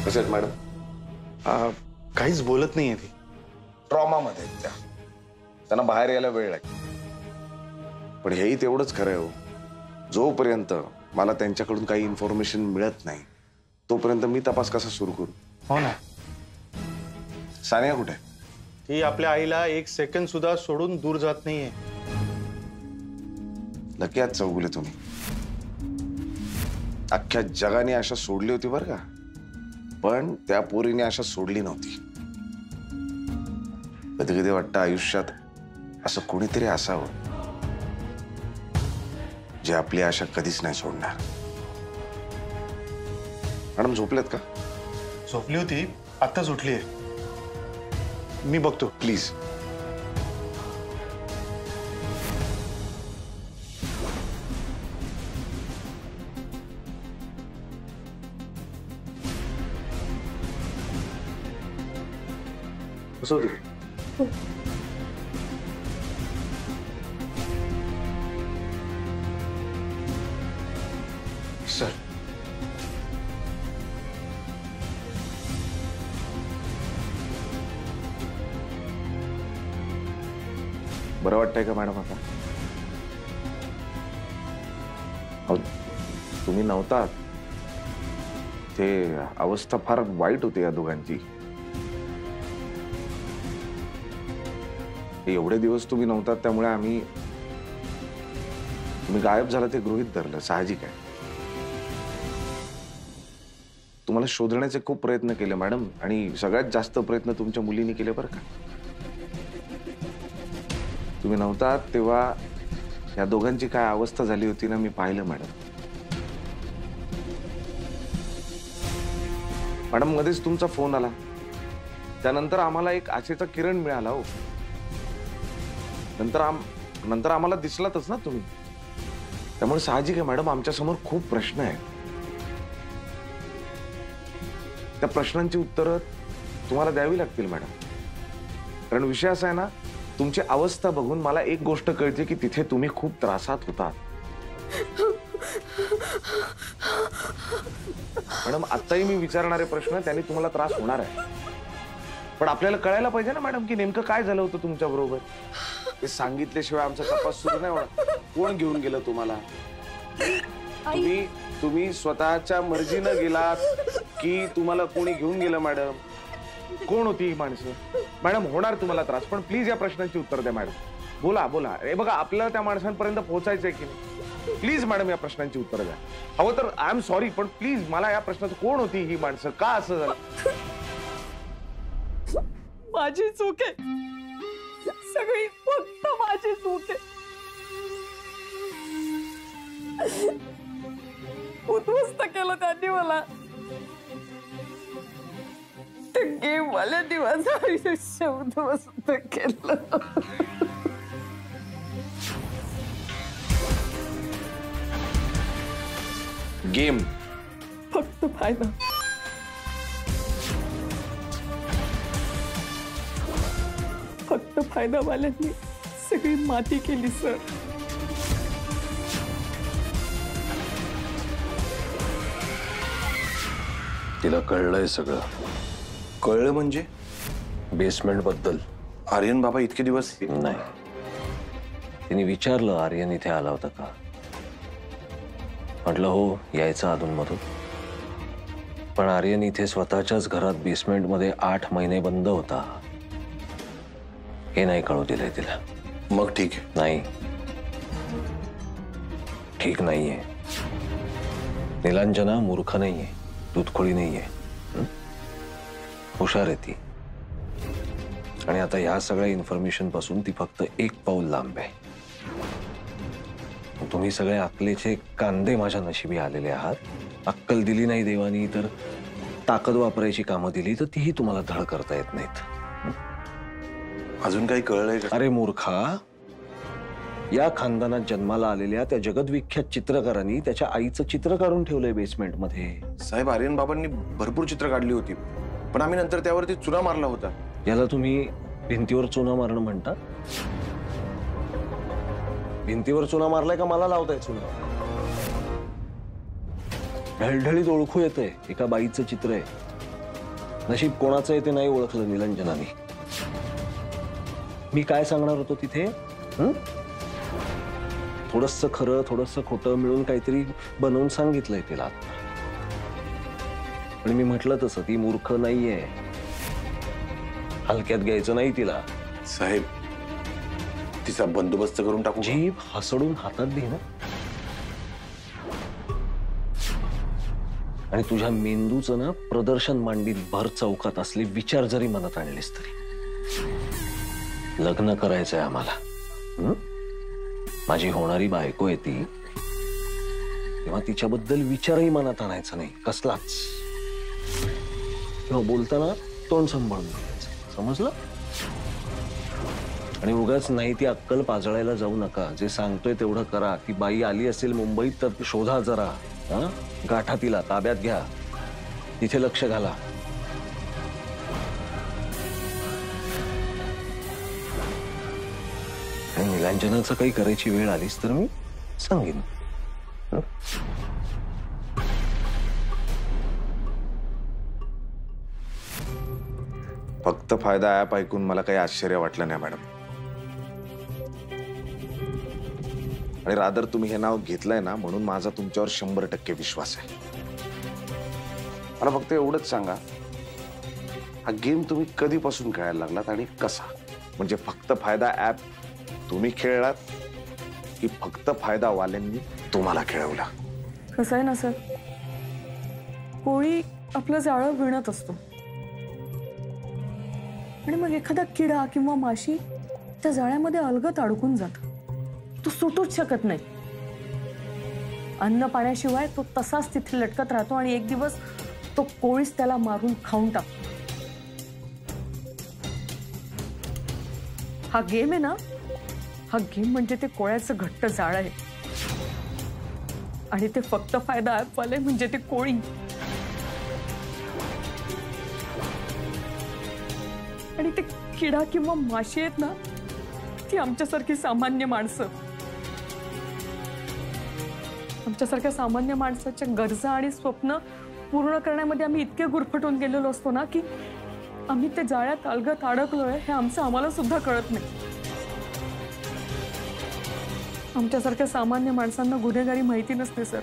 कसे आहेत मॅडम? काहीच बोलत नाहीये ती. ट्रॉमामध्ये आहेत त्या. त्यांना बाहेर यायला वेळ लागेल. पण हेही तेवढंच खरं आहे हो, जोपर्यंत मला त्यांच्याकडून काही इन्फॉर्मेशन मिळत नाही तोपर्यंत मी तपास कसा सुरू करू? हो ना. सानिया कुठे? ती आपल्या आईला एक सेकंद सुद्धा सोडून दूर जात नाहीये. नक्की आज चौगुले तुम्ही. अख्ख्या जगाने आशा सोडली होती बरं का, पण त्या पोरीने आशा सोडली नव्हती. कधी कधी वाटतं आयुष्यात असं कोणीतरी असावं जे आपली आशा कधीच नाही सोडणार. मॅडम झोपलेत का? झोपली होती, आत्ताच उठलीये. मी बघतो. प्लीज. कसं सर, बरं वाटतंय का मॅडम आता? तुम्ही नव्हता ते अवस्था फार वाईट होती या दोघांची. एवढे दिवस तुम्ही नव्हतात त्यामुळे तुम्ही गायब झाला ते गृहीत धरलं, साहजिक आहे. तुम्हाला शोधण्याचे खूप प्रयत्न केले मॅडम, आणि सगळ्यात जास्त प्रयत्न तुमच्या मुलीने केले बरं का. तुम्ही नव्हतात तेव्हा या दोघांची काय अवस्था झाली होती ना, मी पाहिलं मॅडम. मॅडम मध्येच तुमचा फोन आला, त्यानंतर आम्हाला एक आशेचा किरण मिळाला हो. नंतर आम्हाला दिसलातच ना तुम्ही. त्यामुळे साहजिक आहे मॅडम, आमच्या समोर खूप प्रश्न आहेत. त्या प्रश्नांची उत्तरं तुम्हाला द्यावी लागतील मॅडम. कारण विषय असा आहे ना, तुमची अवस्था बघून मला एक गोष्ट कळते की तिथे तुम्ही खूप त्रासात होता. मॅडम आत्ताही मी विचारणारे प्रश्न त्यांनी तुम्हाला त्रास होणार आहे, पण आपल्याला कळायला पाहिजे ना मॅडम की नेमकं काय झालं होतं तुमच्या बरोबर. हे सांगितल्याशिवाय आमचा तपास सुरू नाही होणार. कोण घेऊन गेलं तुम्हाला? तुम्ही स्वतःच्या मर्जीनं गेलात की तुम्हाला कोणी घेऊन गेलं? मॅडम कोण होती ही माणसं? मॅडम होणार तुम्हाला त्रास, पण प्लीज या प्रश्नांची उत्तर द्या मॅडम. बोला बोला. हे बघा, आपल्याला त्या माणसांपर्यंत पोहोचायचंय की नाही. प्लीज मॅडम या प्रश्नांची उत्तर द्या. हवं तर आय एम सॉरी, पण प्लीज मला या प्रश्नाचं कोण होती ही माणसं, का असं झालं? माझी चूक आहे, सगळी फक्त माझी चूक आहे. उद्ध्वस्त केलं त्यांनी मला. ते गेम वाल्या दिवस आयुष्य उद्ध्वस्त केलं. गेम फक्त फायदा. फक्त फायदावाल्यांनी सगळी माती केली सर. तिला कळलंय सगळं. कळलं म्हणजे? बेसमेंट बद्दल. आर्यन बाबा इतके दिवस? नाही, तिने विचारलं आर्यन इथे आला होता का. म्हटलं हो, यायचा अधूनमधून. पण आर्यन इथे स्वतःच्याच घरात बेसमेंटमध्ये 8 महिने बंद होता, हे नाही कळू दिलंय तिला. मग ठीक आहे? नाही, ठीक नाहीये. नीलांजना मूर्ख नाहीये, दूधखोळी नाहीये, हुशार आहे ती. आणि आता ह्या सगळ्या इन्फॉर्मेशन पासून ती फक्त एक पाऊल लांब आहे. तुम्ही सगळे अक्कलेचे कांदे माझ्या नशिबी आलेले आहात. अक्कल दिली नाही देवानी तर ताकद वापरायची कामं दिली तर तीही तुम्हाला धड करता येत नाहीत. अजून काही कळलंय का? अरे मूर्खा, या खानदानात जन्माला आलेल्या त्या जगदविख्यात चित्रकारांनी त्याच्या आईचं चित्र काढून ठेवलंय बेसमेंटमध्ये. साहेब, आर्यन बाबांनी भरपूर चित्र काढली होती, पण आम्ही नंतर त्यावरती चुना मारला होता. याला तुम्ही भिंतीवर चुना मारणं म्हणता? भिंतीवर चुना मारलाय का मला लावताय चुना? ढळढळीत ओळखू येतंय एका बाईचं चित्र आहे. नशीब कोणाचं आहे ते नाही ओळखलं निलंजनाने. मी काय सांगणार होतो तिथे? थोडंसं खरं थोडंसं खोटं मिळून काहीतरी बनवून सांगितलंय तिला. पण मी म्हटलं तसं ती मूर्ख नाहीये, हलक्यात घ्यायचं नाही तिला. साहेब, तिचा बंदोबस्त करून टाकू का? जीभ हसडून हातात दे ना. आणि तुझ्या मेंदूचं ना प्रदर्शन मांडीत भर चौकात असले विचार जरी मनात आणलेस तरी, लग्न करायचंय आम्हाला. माझी होणारी बायको आहे ती, तेव्हा तिच्याबद्दल विचारही मनात आणायचा नाही कसलाच. किंवा बोलताना तोंड सांभाळून बोलायचं, समजलं? आणि उगाच नाही ती अक्कल पाजळायला जाऊ नका. जे सांगतोय तेवढं करा. ती बाई आली असेल मुंबईत तर शोधा जरा, गाठा तिला, ताब्यात घ्या, तिथे लक्ष घाला. आणि निलांजनाचं काही करायची वेळ आलीच तर मी सांगेन. फक्त फायदा ऍप ऐकून मला काही आश्चर्य वाटलं नाही मॅडम. आणि रादर तुम्ही हे नाव घेतलंय ना म्हणून माझा तुमच्यावर 100% विश्वास आहे. मला फक्त एवढंच सांगा, हा गेम तुम्ही कधीपासून खेळायला लागलात आणि कसा? म्हणजे फक्त फायदा ऍप तुम्ही खेळलात की फक्त फायदा वाल्यांनी तुम्हाला खेळवला? कसं आहे ना सर, कोळी आपलं जाळं विणत असतो आणि मग एखादा किडा किंवा माशी त्या जाळ्यामध्ये अलगद अडकून जात. तो सुटूच शकत नाही. अन्न पाण्याशिवाय तो तसाच तिथे लटकत राहतो आणि एक दिवस तो कोळीच त्याला मारून खाऊन टाकतो. हा गेम आहे ना, हा गेम म्हणजे ते कोळ्याचं घट्ट जाळं आहे. आणि ते फक्त फायदा ऍपवाले म्हणजे ते कोळी. आणि ते किडा किंवा माशी आहेत ना, ती आमच्यासारखी सामान्य माणसं. आमच्यासारख्या सामान्य माणसाच्या गरजा आणि स्वप्न पूर्ण करण्यामध्ये आम्ही इतके गुरफटून गेलेलो असतो ना की आम्ही ते जाळ्यात अलगत अडकलोय हे आम्हाला सुद्धा कळत नाही. आमच्यासारख्या सामान्य माणसांना गुन्हेगारी माहिती नसते सर.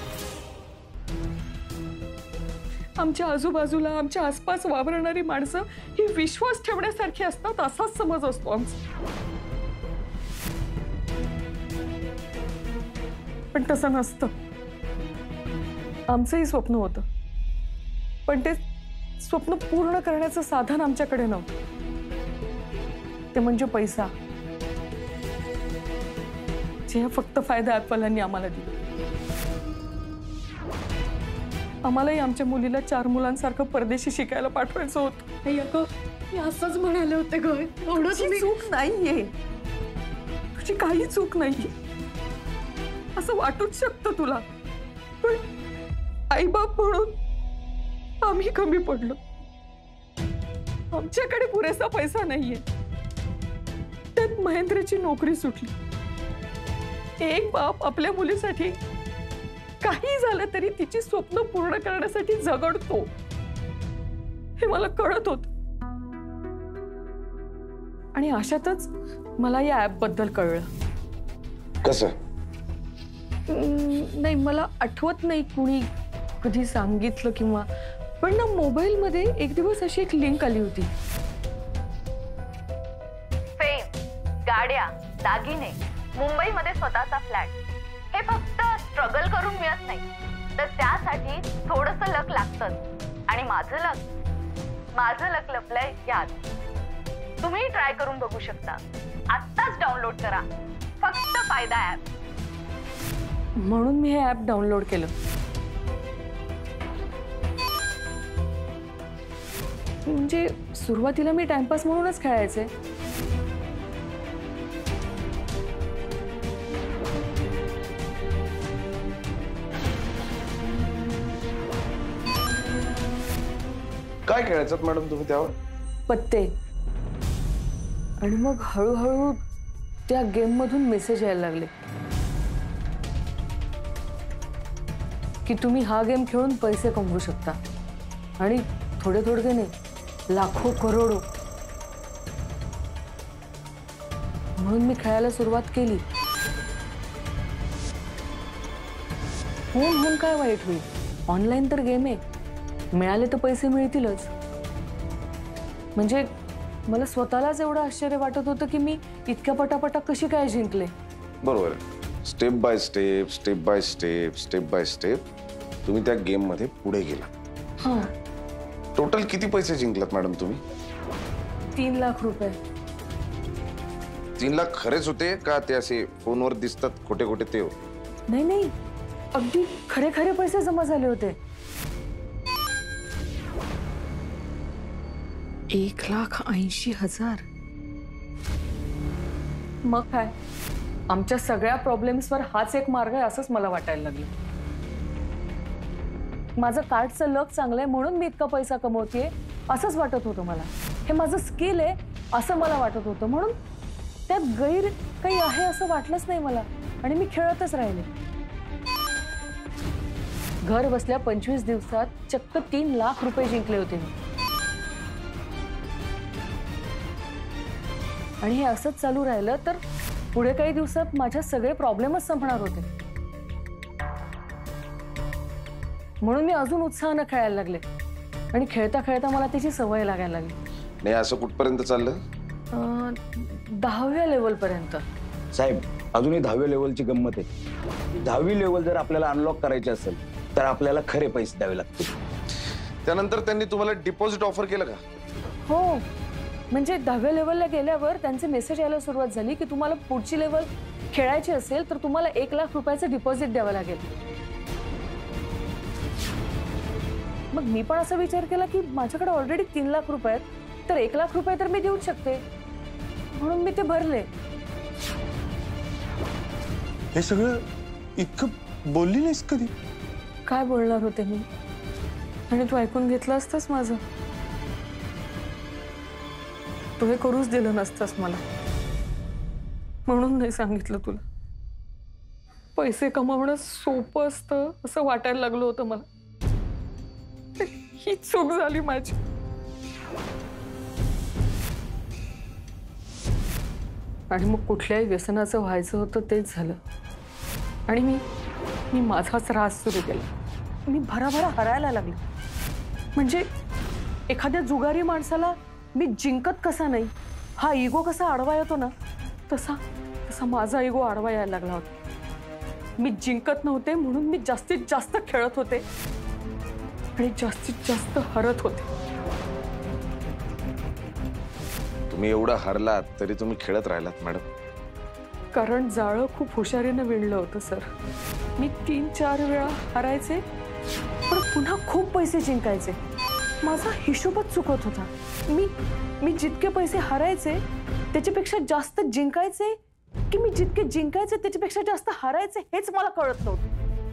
आमच्या आजूबाजूला आमच्या आसपास वावरणारी माणसं ही विश्वास ठेवण्यासारखी असतात असाच समज असतो आमचा. पण तसं नसतं. आमचंही स्वप्न होतं, पण ते स्वप्न पूर्ण करण्याचं साधन आमच्याकडे नव्हतं. ते म्हणजे पैसा, जे फक्त फायदा ऍपवाल्यांनी आम्हाला दिलं. आम्हालाही आमच्या मुलीला 4 मुलांसारखं परदेशी शिकायला पाठवायचं होतं. मी असंच म्हणाले होते ग. तुझी चूक नाहीये, तुझी काही चूक नाहीये. असं वाटूच शकतं तुला, पण आईबाप म्हणून आम्ही कमी पडलो. आमच्याकडे पुरेसा पैसा नाहीये. त्यात महेंद्रची नोकरी सुटली. एक बाप आपल्या मुलीसाठी काही झालं तरी तिची स्वप्न पूर्ण करण्यासाठी झगडतो हे मला कळत होत. आणि अशातच मला या ऍप बद्दल कळलं. कसं? नाही, मला आठवत नाही कुणी कधी सांगितलं किंवा, पण ना मोबाईल मध्ये एक दिवस अशी एक लिंक आली होती. फेम, गाड्या, दागिने, मुंबईमध्ये स्वतःचा फ्लॅट, हे फक्त स्ट्रगल करून मिळत नाही, तर त्यासाठी थोडंसं लक लागतंच. आणि माझं लक लपलंय यात. तुम्ही ट्राय करून बघू शकता. आत्ताच डाउनलोड करा फक्त फायदा ऍप. म्हणून मी हे ऍप डाउनलोड केलं. म्हणजे सुरुवातीला मी टाइमपास म्हणूनच खेळायचे. काय खेळायचं मॅडम तुम्ही त्यावर? पत्ते. आणि मग हळूहळू त्या गेम मधून मेसेज यायला लागले की तुम्ही हा गेम खेळून पैसे कमवू शकता आणि थोडे थोडके नाही, लाखो करोडो. म्हणून मी खेळायला सुरुवात केली. होऊन काय वाईट होईल, ऑनलाईन तर गेम आहे, मिळाले तर पैसे मिळतीलच. म्हणजे मला स्वतःलाच एवढं आश्चर्य वाटत होतं की मी इतक्या पटापटा कशी काय जिंकले. बरोबर आहे. Step by step step by step step by step तुम्ही त्या गेम मध्ये पुढे गेला. हां, टोटल किती पैसे जिंकलात मॅडम तुम्ही? 3 लाख रुपये. 3 लाख खरेच होते का ते असे फोनवर दिसतात खोटे खोटे ते होते? नाही नाही, अगदी खरे खरे पैसे जमा झाले होते. 1,80,000. मग काय, आमच्या सगळ्या प्रॉब्लेम्सवर हाच एक मार्ग आहे असंच मला वाटायला लागलं. माझं कार्डचं लक चांगलं आहे म्हणून मी इतका पैसा कमवतेय असंच वाटत होतं मला. हे माझं स्किल आहे असं मला वाटत होतं, म्हणून त्यात गैर काही आहे असं वाटलंच नाही मला आणि मी खेळतच राहिले. घर बसल्या 25 दिवसात चक्क 3 लाख रुपये जिंकले होते मी. आणि हे असंच चालू राहिलं तर पुढे काही दिवसात माझे सगळे प्रॉब्लेमच संपणार होते. म्हणून मी अजून उत्साहानं खेळायला लागले आणि खेळता खेळता मला त्याची सवय लागायला लागली. नाही असं कुठपर्यंत चाललं? 10व्या लेवल पर्यंत. साहेब, अजूनही 10व्या लेवलची गंमत आहे. 10वी लेवल जर आपल्याला अनलॉक करायची असेल तर आपल्याला खरे पैसे द्यावे लागतील. त्यानंतर त्यांनी तुम्हाला डिपॉझिट ऑफर केलं का? हो, म्हणजे 10व्या लेवलला गेल्यावर त्यांचे मेसेज यायला सुरुवात झाली की तुम्हाला पुढची लेवल खेळायची असेल तर तुम्हाला 1 लाख रुपयाचं डिपॉझिट द्यावं लागेल. मग मी पण असा विचार केला की माझ्याकडे ऑलरेडी 3 लाख रुपये आहेत, तर 1 लाख रुपये तर मी देऊच शकते, म्हणून मी ते भरले. हे सगळं इतकं बोलली नाहीस कधी? काय बोलणार होते मी, आणि तू ऐकून घेतलं असतंस माझं. तू हे करूच दिलं नसतंस मला, म्हणून नाही सांगितलं तुला. पैसे कमावणं सोपं असतं असं वाटायला लागलं होतं मला. ही चूक झाली माझी. आणि मग कुठल्याही व्यसनाचं व्हायचं होतं तेच झालं. आणि मी माझाच राज सुरू केला. मी भराभरा हरायला लागले. म्हणजे एखाद्या जुगारी माणसाला मी जिंकत कसा नाही, हा इगो कसा आडवा येतो ना, तसा माझा इगो आडवा यायला लागला होता. मी जिंकत नव्हते म्हणून मी जास्तीत जास्त खेळत होते आणि जास्तीत जास्त हरत होते. तुम्ही एवढा हरलात तरी तुम्ही खेळत राहिलात मॅडम. कारण जाळं खूप हुशारीनं विणलं होतं सर. मी 3-4 वेळा हरायचे पण पुन्हा खूप पैसे जिंकायचे. माझा हिशोबच चुकत होता. मी जितके पैसे हरायचे त्याच्यापेक्षा जास्त जिंकायचे की मी जितके जिंकायचे त्याच्यापेक्षा जास्त हरायचे हेच मला कळत नव्हतं.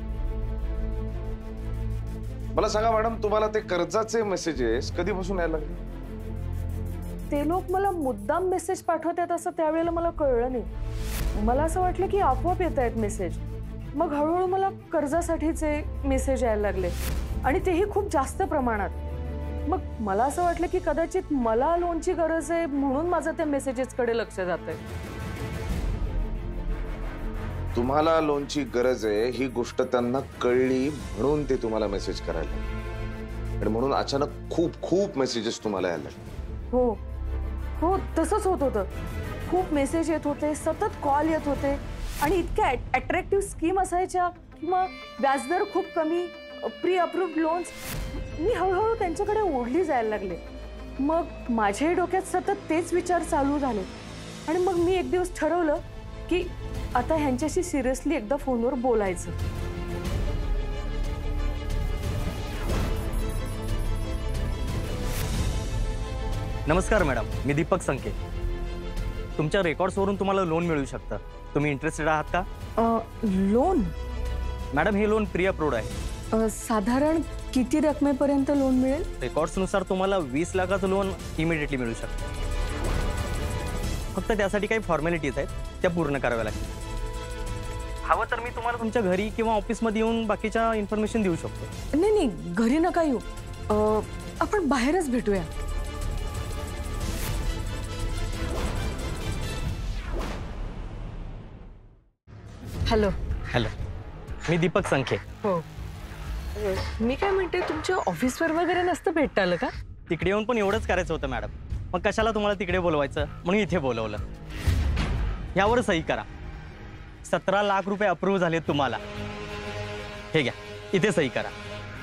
मला सांगा मॅडम, तुम्हाला ते कर्जाचे मेसेजेस कधीपासून यायला लागले? ते लोक मला मुद्दाम मेसेज पाठवतात असं त्यावेळेला मला कळलं नाही. मला असं वाटलं की आपोआप येत आहेत मेसेज. मग हळूहळू मला कर्जासाठीचे मेसेज यायला लागले आणि तेही खूप जास्त प्रमाणात. मग मला असं वाटलं की कदाचित मला लोनची गरज आहे म्हणून माझं त्या मेसेजेसकडे लक्ष जातंय. तुम्हाला लोनची गरज आहे ही गोष्ट त्यांना कळली म्हणून ते तुम्हाला मेसेज करायला लागले. आणि म्हणून अचानक खूप खूप मेसेजेस तुम्हाला यायला लागले. हो, तसंच होत होतं. खूप मेसेज येत होते, सतत कॉल येत होते आणि इतक्या अट्रॅक्टिव्ह स्कीम असायच्या किंवा व्याजदर खूप कमी, प्री अप्रूव्ड लोन्स. मी हळूहळू त्यांच्याकडे ओढली जायला लागले. मग माझ्याही डोक्यात सतत तेच विचार चालू झाले आणि मग मी एक दिवस ठरवलं की आता ह्यांच्याशी सिरियसली एकदा फोनवर बोलायचं. नमस्कार मॅडम, मी दीपक संके. तुमच्या रेकॉर्ड्सवरून तुम्हाला लोन मिळू शकतं. तुम्ही इंटरेस्टेड आहात का? लोन? मॅडम, हे लोन प्री अप्रूव्ड आहे. साधारण किती रकमेपर्यंत लोन मिळेल? रेकॉर्ड्सनुसार तुम्हाला 20 लाखाचं लोन इमिडिएटली मिळू शकतं. फक्त त्यासाठी काही फॉर्मॅलिटीज आहेत, त्या पूर्ण कराव्या लागतील. हवं तर मी तुम्हाला तुमच्या घरी किंवा ऑफिसमध्ये येऊन बाकीच्या इन्फॉर्मेशन देऊ शकतो. नाही, घरी नका येऊ. आपण बाहेरच भेटूया. हॅलो. हॅलो, मी दीपक संखे. हो, मी काय म्हणते, तुमच्या ऑफिसवर वगैरे नसतं भेटता आलं का? तिकडे येऊन पण एवढंच करायचं होतं मॅडम. मग कशाला तुम्हाला तिकडे बोलवायचं, म्हणून इथे बोलवलं. यावर सही करा. 17 लाख रुपये अप्रूव्ह झाले तुम्हाला. हे घ्या, इथे सही करा.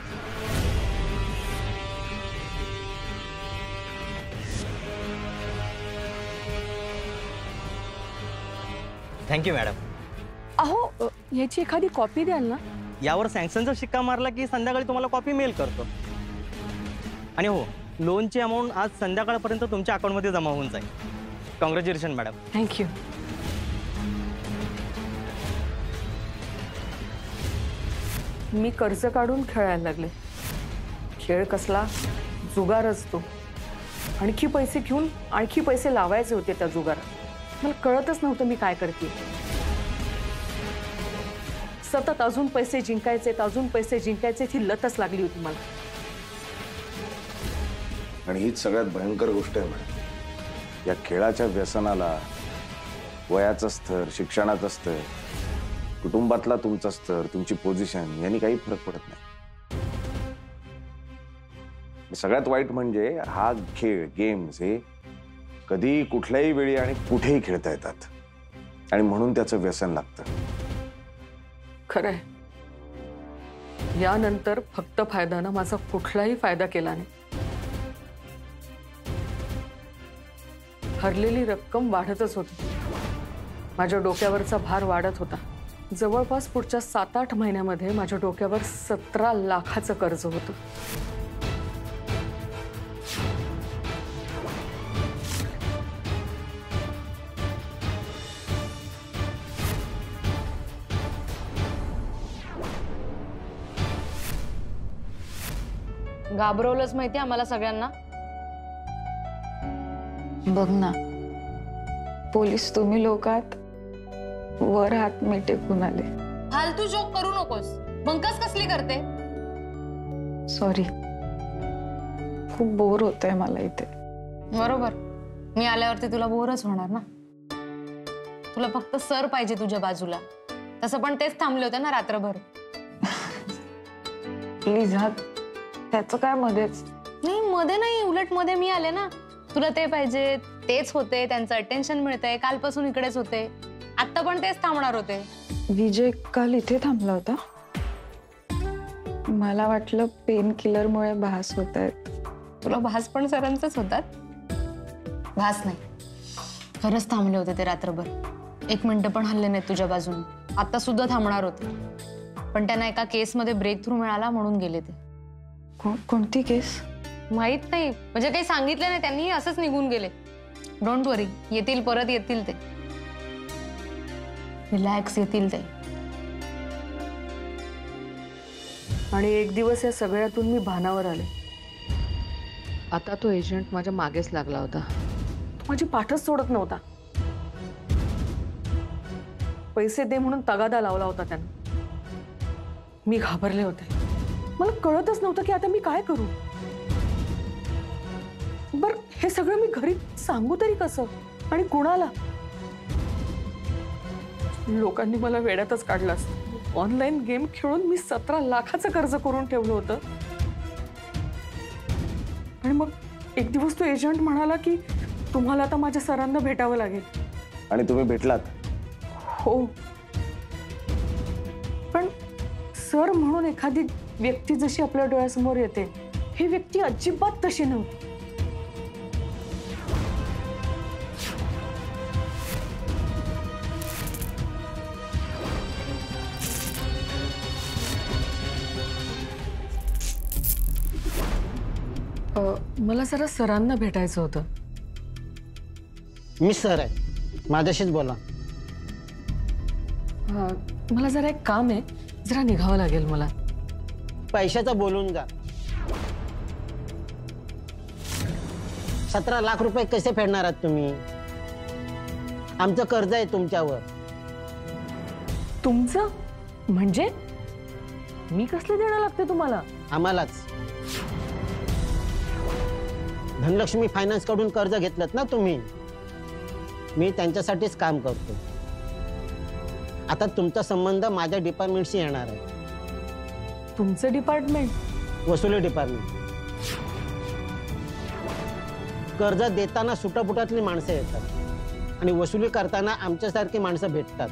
Thank you madam. अहो, याची एखादी कॉपी द्याल ना? यावर सँक्शनचा शिक्का मारला की संध्याकाळी तुम्हाला कॉपी मेल करतो. आणि हो, लोनची अमाऊंट आज संध्याकाळपर्यंत तुमच्या अकाउंटमध्ये जमा होऊन जाईल. Congratulation madam. थँक्यू. मी कर्ज काढून खेळायला लागले. खेळ कसला? जुगार असतो. आणखी पैसे घेऊन आणखी पैसे लावायचे होते त्या जुगारात. मला कळतच नव्हतं मी काय करते. सतत अजून पैसे जिंकायचे, अजून पैसे जिंकायचे, ही लतच लागली होती मला. आणि हीच सगळ्यात भयंकर गोष्ट आहे मॅडम. या खेळाच्या व्यसनाला वयाचं स्तर, शिक्षणाचं स्तर, कुटुंबातला तुमचा स्तर, तुमची पोझिशन यांनी काही फरक पडत नाही. सगळ्यात वाईट म्हणजे हा खेळ, गेम्स हे कधी कुठल्याही वेळी आणि कुठेही खेळता येतात आणि म्हणून त्याचं व्यसन लागतं. खरंय. यानंतर फक्त फायद्यानं माझा कुठलाही फायदा केला नाही. हरलेली रक्कम वाढतच होती. माझ्या डोक्यावरचा भार वाढत होता. जवळपास पुढच्या 7-8 महिन्यामध्ये माझ्या डोक्यावर 17 लाखाचं कर्ज होतं. घाबरवलंच माहिती आम्हाला सगळ्यांना. बघ ना, पोलीस तुम्ही लोकात वर हात मी टेकून आले. फालतू जोक करू नकोस. बंकस कसली करते? सॉरी, खूप बोर होतंय मला इथे. बरोबर, मी आल्यावरती तुला बोरच होणार ना. तुला फक्त सर पाहिजे तुझ्या बाजूला. तसं पण तेच थांबले होते ना रात्रभर. प्लीज हा, त्याचं काय मध्येच? नाही, मध्ये नाही, उलट मध्ये मी आले ना. तुला ते पाहिजे, तेच होते, त्यांचं अटेन्शन मिळतंय. कालपासून इकडेच होते, आता पण तेच थांबणार होते. विजय काल इथे थांबला होता. मला वाटलं पेन किलर मुळे भास होत आहेत. तुला भास पण सरांचंच होतात? भास नाही, खरंच थांबले होते ते रात्रभर. 1 मिनिट पण हल्ले नाहीत तुझ्या बाजून. आता सुद्धा थांबणार होते, पण त्यांना एका केसमध्ये ब्रेक थ्रू मिळाला म्हणून गेले ते. कोणती केस? माहित नाही, म्हणजे काही सांगितलं नाही त्यांनी, असंच निघून गेले. डोंट वरी, येतील, परत येतील ते. रिलॅक्स, येतील ते. आणि एक दिवस या सगळ्यातून मी भानावर आले. आता तो एजंट माझ्या मागेच लागला होता. तो माझी पाठच सोडत नव्हता. पैसे दे म्हणून तगादा लावला होता त्यानं. मी घाबरले होते. मला कळतच नव्हतं की आता मी काय करू. बर, हे सगळं मी घरी सांगू तरी कसं आणि कुणाला? लोकांनी मला वेड्यातच काढलं असतं. ऑनलाईन गेम खेळून मी 17 लाखाचं कर्ज करून ठेवलं होतं. आणि मग एक दिवस तो एजंट म्हणाला की तुम्हाला आता माझ्या सरांना भेटावं लागेल. आणि तुम्ही भेटलात? हो, पण सर म्हणून एखादी व्यक्ती जशी आपल्या डोळ्यासमोर येते, ही व्यक्ती अजिबात तशी नव्हती. मला जरा सरांना भेटायचं होतं. मी सर आहे, माझ्याशीच बोला. मला जरा एक काम आहे, जरा निघावं लागेल मला. पैशाचं बोलून जा. 17 लाख रुपये कसे फेडणार आहात तुम्ही? आमचं कर्ज आहे तुमच्यावर. तुमचं म्हणजे? मी कसले देणं लागते तुम्हाला? आम्हालाच. धनलक्ष्मी फायनान्स कडून कर्ज घेतलं ना तुम्ही, मी त्यांच्यासाठीच काम करतो. आता तुमचा संबंध माझ्या डिपार्टमेंटशी येणार आहे. तुमचं डिपार्टमेंट? वसुली डिपार्टमेंट. कर्ज देताना सुटापुटातली माणसं येतात आणि वसुली करताना आमच्यासारखी माणसं भेटतात.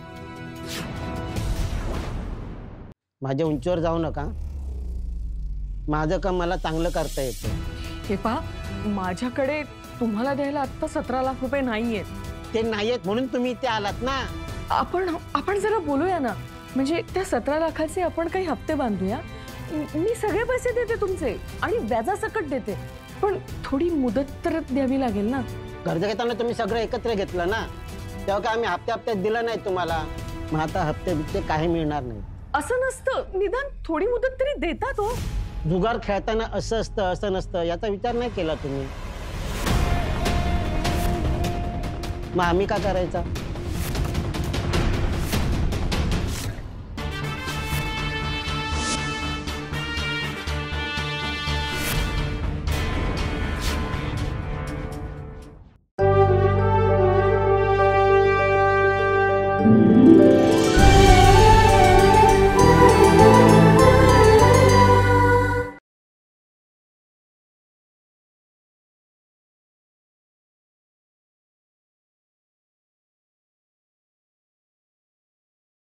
माझ्या उंचीवर जाऊ नका. माझं काम मला चांगलं करता येतं. हे पहा, माझ्याकडे तुम्हाला द्यायला आता 17 लाख रुपये नाहीयेत. ते नाहीयेत म्हणून तुम्ही इथे आलात ना. आपण जरा बोलूया ना. म्हणजे त्या 17 लाखाचे आपण काही हप्ते बांधूया. मी सगळे पैसे देते तुमचे आणि व्याजासकट देते, पण थोडी मुदत तर द्यावी लागेल ना. कर्ज घेताना तुम्ही सगळं एकत्र घेतलं ना, तेव्हा काय आम्ही हप्त्यात दिलं नाही तुम्हाला. मग आता हप्ते बिप्ते काही मिळणार नाही. असं नसतं, निदान थोडी मुदत तरी देतात हो. जुगार खेळताना असं असतं असं नसतं याचा विचार नाही केला तुम्ही. मग आम्ही का करायचा?